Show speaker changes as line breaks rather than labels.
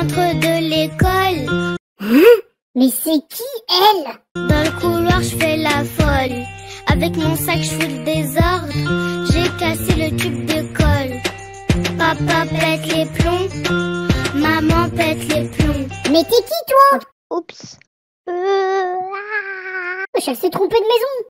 rentre de l'école.
Mais c'est qui, elle?
Dans le couloir, je fais la folle. Avec mon sac, je fous le désordre. J'ai cassé le tube de colle. Papa pète les plombs. Maman pète les plombs.
Mais t'es qui, toi?
Oups.
Elle s'est trompée de maison.